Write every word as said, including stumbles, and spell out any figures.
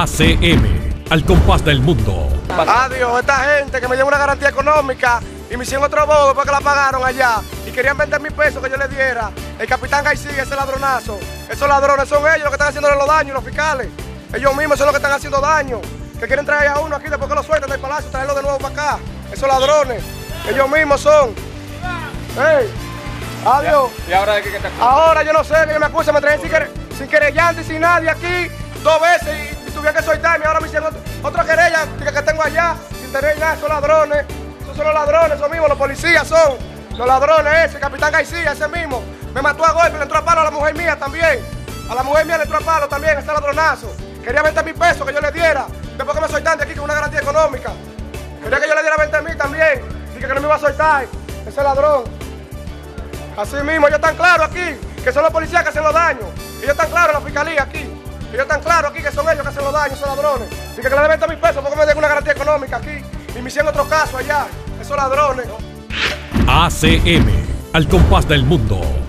A C M, al compás del mundo. Adiós, esta gente que me dio una garantía económica y me hicieron otro bobo porque la pagaron allá y querían vender mil pesos que yo les diera. El capitán García, ese ladronazo. Esos ladrones son ellos los que están haciéndole los daños, los fiscales. Ellos mismos son los que están haciendo daño. Que quieren traer a uno aquí después que lo sueltan del palacio, traerlo de nuevo para acá. Esos ladrones, ellos mismos son. Hey, adiós. ¿Y ahora de qué te acusan? Ahora yo no sé, que me acusan, me traen sin, quere, sin querellante y sin nadie aquí dos veces y, y tuvieron que soltarme. Ahora me hicieron otro, otra querella que, que tengo allá sin tener nada. Esos ladrones, esos son los ladrones, esos mismos, los policías son los ladrones. Ese, el capitán García, ese mismo, me mató a golpe, le entró a palo a la mujer mía también. A la mujer mía le entró a palo también, ese ladronazo. Quería veinte mil pesos que yo le diera, después que me soltaron de aquí con una garantía económica. Quería que yo le diera veinte mil también, dije que no me iba a soltar, ese ladrón. Así mismo, ellos están claros aquí, que son los policías que hacen los daños. Ellos están claros en la fiscalía aquí. Ellos están claros aquí que son ellos que hacen los daños, esos ladrones. Dije que le den veinte mil pesos porque me den una garantía económica aquí. Y me hicieron otro caso allá, esos ladrones. A C M, al compás del mundo.